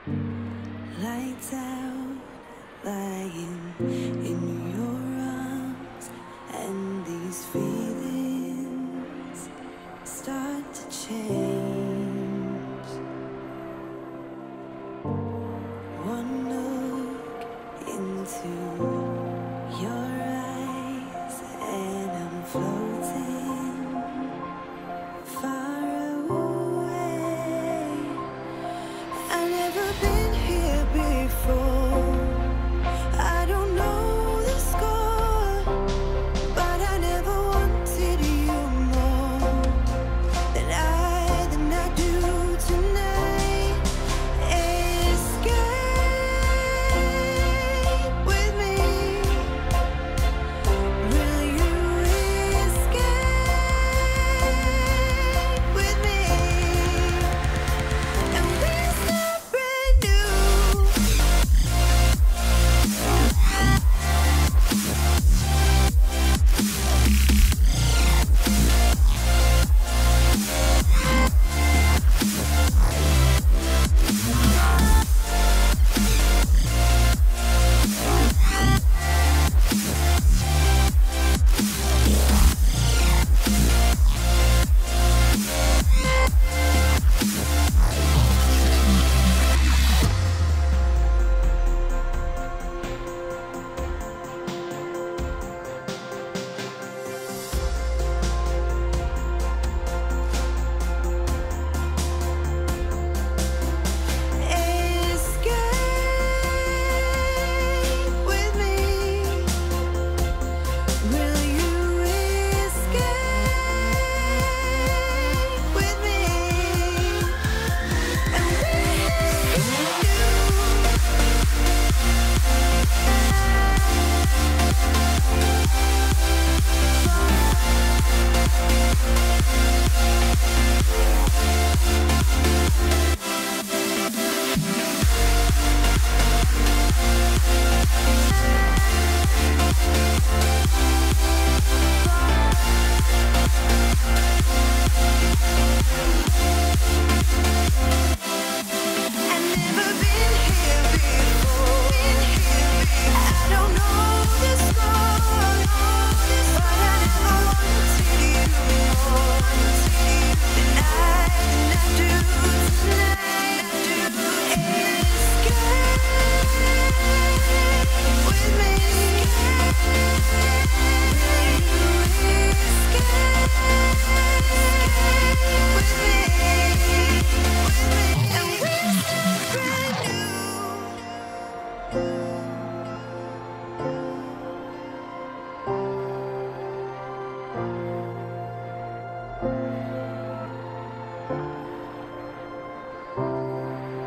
Lights out, lying in your arms, and these feelings start to change. One look into your eyes, and I'm floating far away. I've never been here before. I don't know the score, but I never wanted you more than I do tonight. Escape with me. Will you escape with me? And we start brand new. Escape with me. Will you escape with me? And we I've never been here before. I don't know the score, but I never wanted you more than I do tonight. Escape with me. Will you escape with me? And we start brand new.